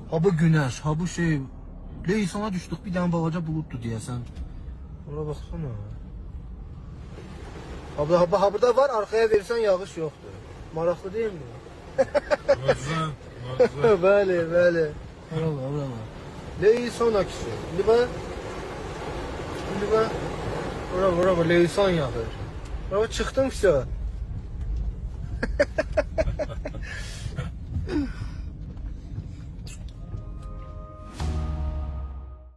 Ha bu güneş, ha bu şey. Leysana düşdük, bir dənə balaca buluddu deyəsən. Ora baxsana. Ha burada var, arkaya verirsen yağış yoktur. Maraqlı değil mi? Muazzam, muazzam. Bəli, bəli. Bravo. Leysan akışı. Şimdi ben Bravo, leysan yağır. Bravo, çıktım ki.